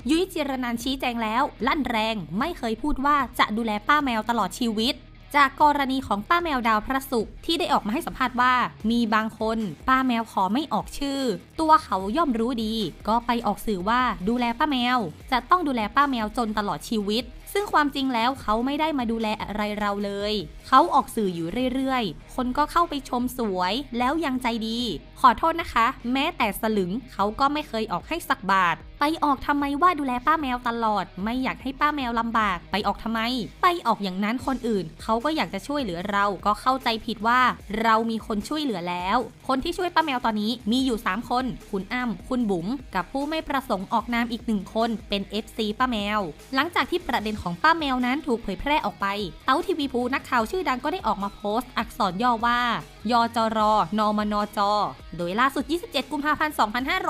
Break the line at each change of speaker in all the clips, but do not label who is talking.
ยุ้ยจิรนันท์ชี้แจงแล้วลั่นแรงไม่เคยพูดว่าจะดูแลป้าแมวตลอดชีวิตจากกรณีของป้าแมวดาวพระศุกร์ที่ได้ออกมาให้สัมภาษณ์ว่ามีบางคนป้าแมวขอไม่ออกชื่อตัวเขาย่อมรู้ดีก็ไปออกสื่อว่าดูแลป้าแมวจะต้องดูแลป้าแมวจนตลอดชีวิตซึ่งความจริงแล้วเขาไม่ได้มาดูแลอะไรเราเลยเขาออกสื่ออยู่เรื่อยๆคนก็เข้าไปชมสวยแล้วยังใจดีขอโทษนะคะแม้แต่สลึงเขาก็ไม่เคยออกให้สักบาทไปออกทำไมว่าดูแลป้าแมวตลอดไม่อยากให้ป้าแมวลำบากไปออกทำไมไปออกอย่างนั้นคนอื่นเขาก็อยากจะช่วยเหลือเราก็เข้าใจผิดว่าเรามีคนช่วยเหลือแล้วคนที่ช่วยป้าแมวตอนนี้มีอยู่3คนคุณอ้ำคุณบุ๋มกับผู้ไม่ประสงค์ออกนามอีก1คนเป็น FC ป้าแมวหลังจากที่ประเด็นของป้าแมวนั้นถูกเผยแพร่ออกไปเต้าทีวีภูนักข่าวชื่อดังก็ได้ออกมาโพสต์อักษรย่อว่ายจรนมนจโดยล่าสุด27กุมภาพันธ์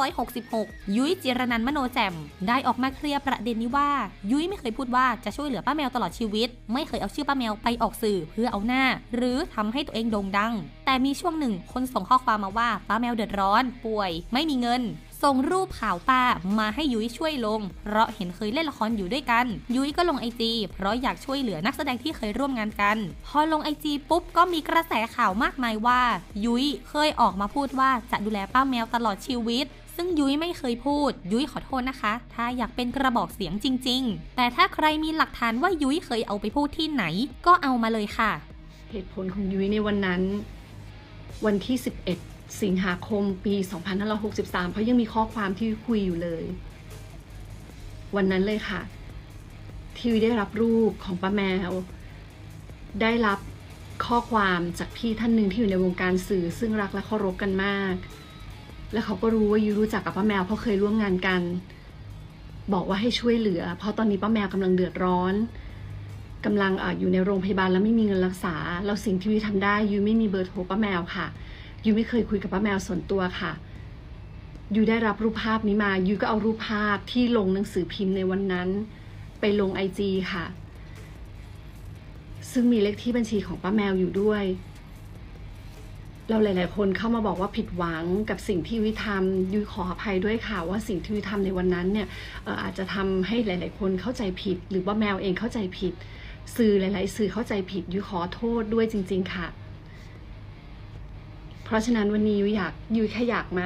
2566ยุ้ยจิรนันท์มโนแจ่มได้ออกมาเคลียร์ประเด็นนี้ว่ายุ้ยไม่เคยพูดว่าจะช่วยเหลือป้าแมวตลอดชีวิตไม่เคยเอาชื่อป้าแมวไปออกสื่อเพื่อเอาหน้าหรือทำให้ตัวเองโด่งดังแต่มีช่วงหนึ่งคนส่งข้อความมาว่าป้าแมวเดือดร้อนป่วยไม่มีเงินส่งรูปข่าวป้ามาให้ยุ้ยช่วยลงเพราะเห็นเคยเล่นละครอยู่ด้วยกันยุ้ยก็ลงIGเพราะอยากช่วยเหลือนักแสดงที่เคยร่วมงานกันพอลงIGปุ๊บก็มีกระแสข่าวมากมายว่ายุ้ยเคยออกมาพูดว่าจะดูแลป้าแมวตลอดชีวิตซึ่งยุ้ยไม่เคยพูดยุ้ยขอโทษนะคะถ้าอยากเป็นกระบอกเสียงจริงๆแต่ถ้าใครมีหลักฐานว่ายุ้ยเคยเอาไปพูดที่ไหนก็เอามาเลยค่ะ
เหตุผลของยุ้ยในวันนั้นวันที่11สิงหาคมปี2563เพราะยังมีข้อความที่คุยอยู่เลยวันนั้นเลยค่ะที่ได้รับรูปของป้าแมวได้รับข้อความจากพี่ท่านหนึ่งที่อยู่ในวงการสื่อซึ่งรักและเคารพกันมากและเขาก็รู้ว่ายุ้ยรู้จักกับป้าแมวเพราะเคยร่วมงานกันบอกว่าให้ช่วยเหลือเพราะตอนนี้ป้าแมวกำลังเดือดร้อนกำลังอยู่ในโรงพยาบาลแล้วไม่มีเงินรักษาแล้วสิ่งที่ยุ้ยทำได้ยุ้ยไม่มีเบอร์โทรป้าแมวค่ะยุ้ยไม่เคยคุยกับป้าแมวส่วนตัวค่ะยุ้ยได้รับรูปภาพนี้มายุ้ยก็เอารูปภาพที่ลงหนังสือพิมพ์ในวันนั้นไปลง IG ค่ะซึ่งมีเลขที่บัญชีของป้าแมวอยู่ด้วยเราหลายๆคนเข้ามาบอกว่าผิดหวังกับสิ่งที่ยุ้ยทำยุ้ยขออภัยด้วยค่ะว่าสิ่งที่ยุ้ยทำในวันนั้นเนี่ยอาจจะทำให้หลายๆคนเข้าใจผิดหรือว่าแมวเองเข้าใจผิดสื่อหลายๆสื่อเข้าใจผิดยุ้ยขอโทษด้วยจริงๆค่ะเพราะฉะนั้นวันนี้ยุ้ยแค่อยากมา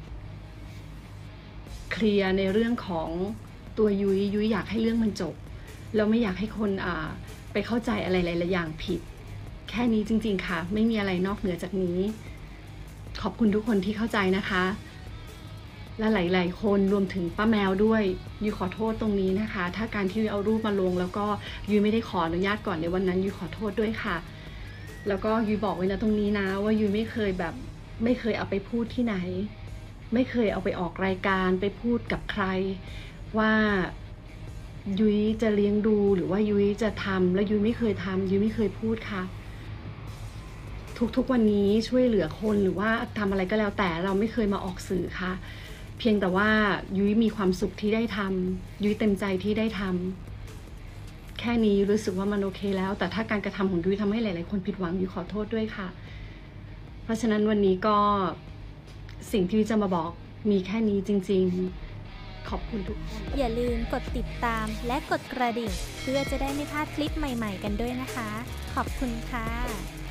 เคลียร์ในเรื่องของตัวยุ้ยอยากให้เรื่องมันจบแล้วไม่อยากให้คนไปเข้าใจอะไรหลายๆอย่างผิดแค่นี้จริงๆค่ะไม่มีอะไรนอกเหนือจากนี้ขอบคุณทุกคนที่เข้าใจนะคะและหลายๆคนรวมถึงป้าแมวด้วยยุ้ยขอโทษตรงนี้นะคะถ้าการที่ยุ้ยเอารูปมาลงแล้วก็ยุ้ยไม่ได้ขออนุญาตก่อนในวันนั้นยุ้ยขอโทษด้วยค่ะแล้วก็ยุ้ยบอกไว้นะตรงนี้นะว่ายุ้ยไม่เคยเอาไปพูดที่ไหนไม่เคยเอาไปออกรายการไปพูดกับใครว่ายุ้ยจะเลี้ยงดูหรือว่ายุ้ยจะทำแล้วยุ้ยไม่เคยทำยุ้ยไม่เคยพูดค่ะทุกวันนี้ช่วยเหลือคนหรือว่าทำอะไรก็แล้วแต่เราไม่เคยมาออกสื่อค่ะเพียงแต่ว่ายุ้ยมีความสุขที่ได้ทำยุ้ยเต็มใจที่ได้ทำแค่นี้รู้สึกว่ามันโอเคแล้วแต่ถ้าการกระทำของยุ้ยทำให้หลายๆคนผิดหวังยุ้ยขอโทษด้วยค่ะเพราะฉะนั้นวันนี้ก็สิ่งที่จะมาบอกมีแค่นี้จริงๆขอบคุณทุกคน
อย่าลืมกดติดตามและกดกระดิ่งเพื่อจะได้ไม่พลาดคลิปใหม่ๆกันด้วยนะคะขอบคุณค่ะ